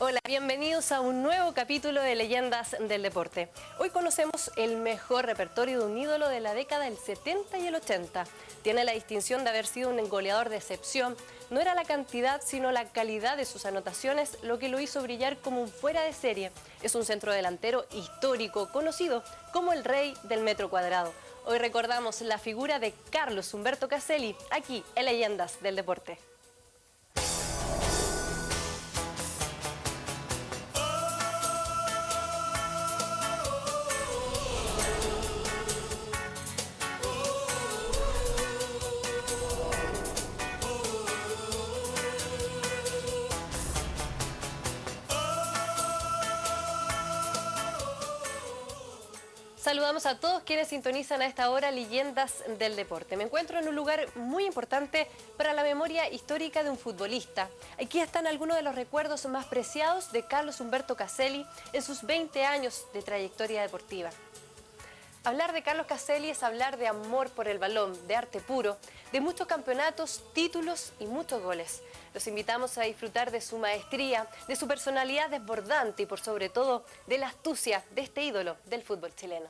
Hola, bienvenidos a un nuevo capítulo de Leyendas del Deporte. Hoy conocemos el mejor repertorio de un ídolo de la década del 70 y el 80. Tiene la distinción de haber sido un goleador de excepción. No era la cantidad, sino la calidad de sus anotaciones lo que lo hizo brillar como un fuera de serie. Es un centrodelantero histórico, conocido como el rey del metro cuadrado. Hoy recordamos la figura de Carlos Humberto Caselli, aquí en Leyendas del Deporte. Saludamos a todos quienes sintonizan a esta hora Leyendas del Deporte. Me encuentro en un lugar muy importante para la memoria histórica de un futbolista. Aquí están algunos de los recuerdos más preciados de Carlos Humberto Caselli en sus 20 años de trayectoria deportiva. Hablar de Carlos Caselli es hablar de amor por el balón, de arte puro, de muchos campeonatos, títulos y muchos goles. Los invitamos a disfrutar de su maestría, de su personalidad desbordante y por sobre todo de la astucia de este ídolo del fútbol chileno.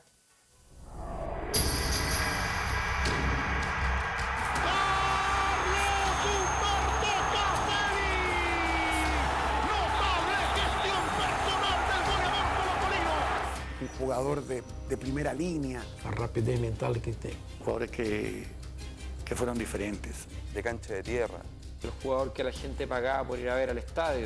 Un jugador de primera línea. La rapidez mental que tiene. Jugadores que fueron diferentes. De cancha de tierra. El jugador que la gente pagaba por ir a ver al estadio.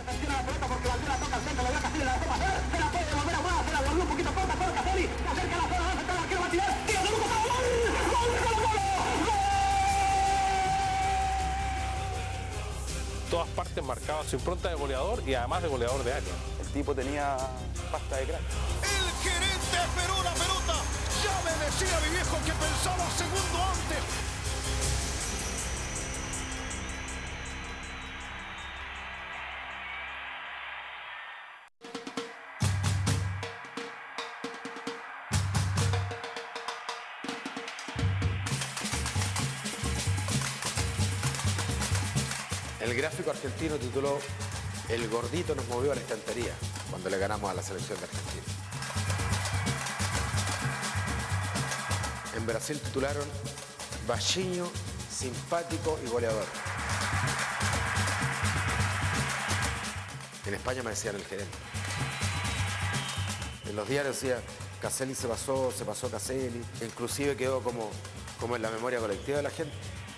Todas partes marcaban su impronta de goleador y además de goleador de área. El tipo tenía pasta de crack. El gerente esperó la pelota. Ya me decía mi viejo que pensaba segundo antes. El gráfico argentino tituló "El gordito nos movió a la estantería" cuando le ganamos a la selección de Argentina. En Brasil titularon "Baixinho, simpático y goleador". En España me decían el gerente. En los diarios decía "Caselli se pasó Caselli". Inclusive quedó como en la memoria colectiva de la gente.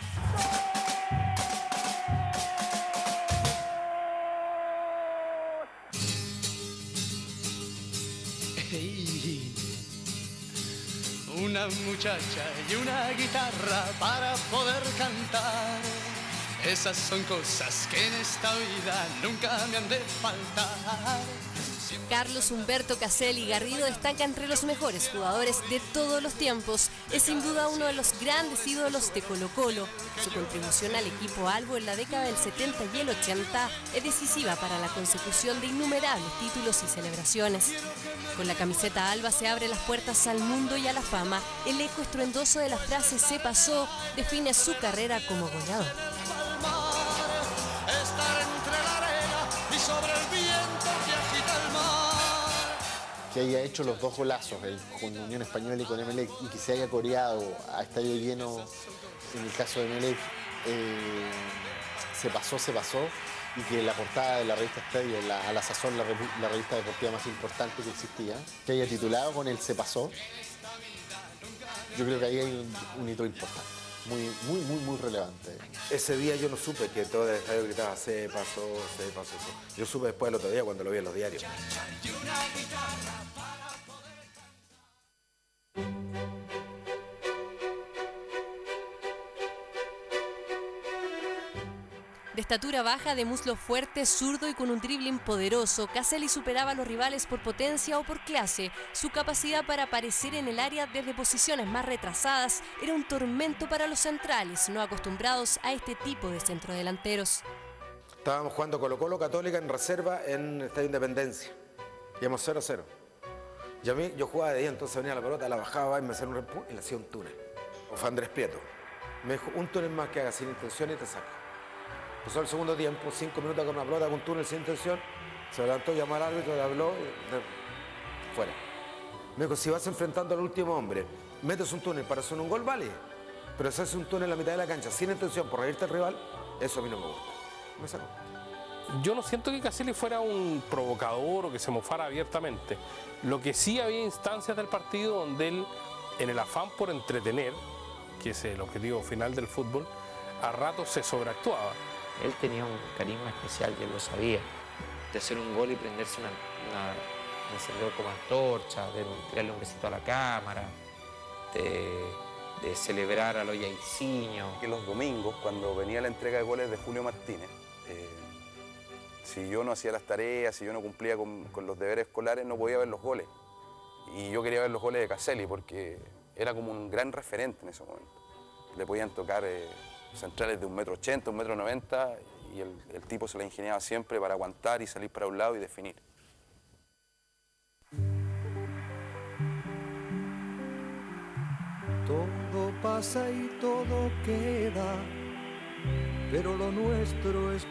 Una muchacha y una guitarra para poder cantar. Esas son cosas que en esta vida nunca me han de faltar. Carlos Humberto Caselli Garrido destaca entre los mejores jugadores de todos los tiempos. Es sin duda uno de los grandes ídolos de Colo-Colo. Su contribución al equipo albo en la década del 70 y el 80 es decisiva para la consecución de innumerables títulos y celebraciones. Con la camiseta alba se abren las puertas al mundo y a la fama. El eco estruendoso de la frase "se pasó" define su carrera como goleador. Estar entre la arena y sobre el viento que agita el mar. Que haya hecho los dos golazos con Unión Española y con Emelec y que se haya coreado a estadio lleno en el caso de Emelec, se pasó, y que la portada de la revista Estadio, a la sazón la revista deportiva más importante que existía, que haya titulado con el "se pasó", yo creo que ahí hay un hito importante, muy relevante. Ese día yo no supe que todo el estadio gritaba "se pasó". Yo supe después el otro día cuando lo vi en los diarios. De estatura baja, de muslo fuerte, zurdo y con un dribbling poderoso, Caselli superaba a los rivales por potencia o por clase. Su capacidad para aparecer en el área desde posiciones más retrasadas era un tormento para los centrales, no acostumbrados a este tipo de centrodelanteros. Estábamos jugando Colo-Colo Católica en reserva en Estadio Independencia. Íbamos 0-0. Y a mí, yo jugaba de día, entonces venía la pelota, la bajaba y me hacía un repú y le hacía un túnel. O fue Andrés Prieto. Me dijo, un túnel más que haga sin intención y te saca. Pasó el segundo tiempo, 5 minutos con una pelota, con un túnel sin intención, Se levantó, llamó al árbitro, le habló, fuera. Me dijo, si vas enfrentando al último hombre, metes un túnel para hacer un gol, vale. Pero si haces un túnel en la mitad de la cancha sin intención por reírte al rival, eso a mí no me gusta. Me sacó. Yo no siento que Caselli fuera un provocador o que se mofara abiertamente. Lo que sí había instancias del partido donde él, en el afán por entretener, que es el objetivo final del fútbol, a ratos se sobreactuaba. Él tenía un carisma especial, y él lo sabía. De hacer un gol y prenderse un encendedor como antorcha, de tirarle un besito a la cámara, de celebrar a los Jairzinho. Que los domingos, cuando venía la entrega de goles de Julio Martínez, si yo no hacía las tareas, si yo no cumplía con los deberes escolares, no podía ver los goles. Y yo quería ver los goles de Caselli porque era como un gran referente en ese momento. Le podían tocar centrales de 1,80 m, 1,90 m, y el tipo se la ingeniaba siempre para aguantar y salir para un lado y definir. Todo pasa y todo queda, pero lo nuestro es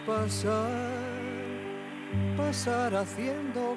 pasar haciendo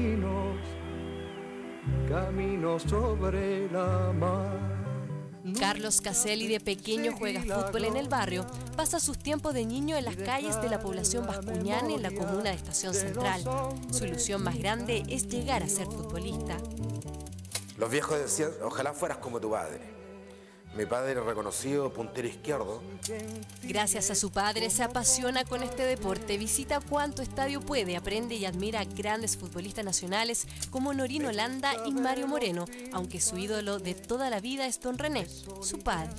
caminos sobre la mar. Carlos Caselli de pequeño juega fútbol en el barrio, pasa sus tiempos de niño en las calles de la población bascuñana en la comuna de Estación Central. Su ilusión más grande es llegar a ser futbolista. Los viejos decían, ojalá fueras como tu padre. Mi padre era reconocido puntero izquierdo. Gracias a su padre se apasiona con este deporte, visita cuanto estadio puede, aprende y admira a grandes futbolistas nacionales como Norino Landa y Mario Moreno, aunque su ídolo de toda la vida es Don René, su padre.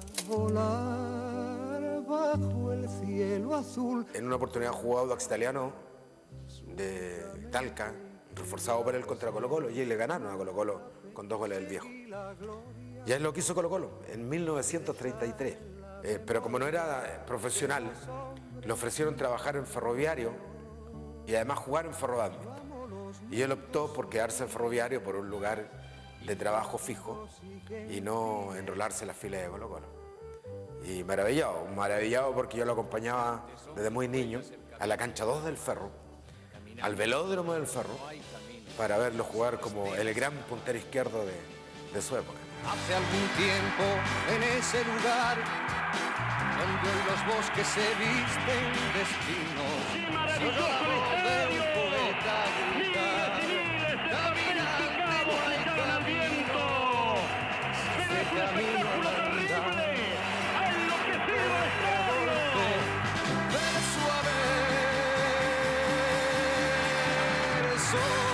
Volar bajo el cielo azul. En una oportunidad jugó Audax Italiano de Talca, reforzado por él contra Colo-Colo, y le ganaron a Colo-Colo con 2 goles del viejo. Ya es lo que hizo Colo-Colo en 1933. Pero como no era profesional, le ofrecieron trabajar en Ferroviario y además jugar en Ferrodánmico. Y él optó por quedarse en Ferroviario por un lugar de trabajo fijo y no enrolarse en las filas de Colo-Colo. Y maravillado porque yo lo acompañaba desde muy niño a la cancha 2 del Ferro, al velódromo del Ferro, para verlo jugar como el gran puntero izquierdo de su época. Hace algún tiempo en ese lugar donde hoy los bosques se visten de espinos, se oyó de un poeta gritar, caminando no hay camino, se camino terrible, a enloquecido golpe, verso a verso.